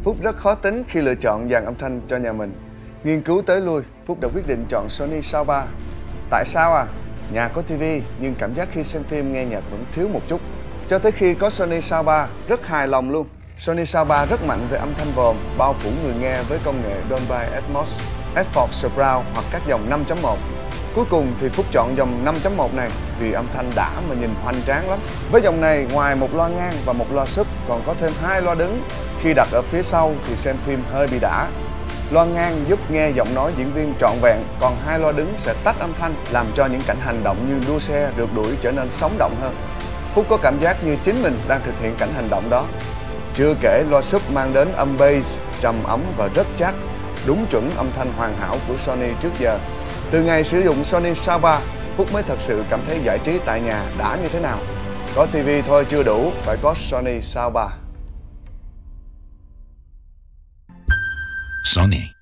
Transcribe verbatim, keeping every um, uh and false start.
Phúc rất khó tính khi lựa chọn dàn âm thanh cho nhà mình. Nghiên cứu tới lui, Phúc đã quyết định chọn Sony Soundbar. Tại sao à? Nhà có ti vi nhưng cảm giác khi xem phim nghe nhạc vẫn thiếu một chút. Cho tới khi có Sony Soundbar, rất hài lòng luôn. Sony Soundbar rất mạnh về âm thanh vòm, bao phủ người nghe với công nghệ Dolby Atmos, Export Surround hoặc các dòng năm chấm một. Cuối cùng thì Phúc chọn dòng năm chấm một này vì âm thanh đã mà nhìn hoành tráng lắm. Với dòng này, ngoài một loa ngang và một loa sub còn có thêm hai loa đứng. Khi đặt ở phía sau thì xem phim hơi bị đã. Loa ngang giúp nghe giọng nói diễn viên trọn vẹn, còn hai loa đứng sẽ tách âm thanh, làm cho những cảnh hành động như đua xe, rượt đuổi trở nên sống động hơn. Phúc có cảm giác như chính mình đang thực hiện cảnh hành động đó. Chưa kể loa sub mang đến âm bass trầm ấm và rất chắc, đúng chuẩn âm thanh hoàn hảo của Sony trước giờ. Từ ngày sử dụng Sony Soundbar, Phúc mới thật sự cảm thấy giải trí tại nhà đã như thế nào. Có ti vi thôi chưa đủ, phải có Sony Soundbar. Sony.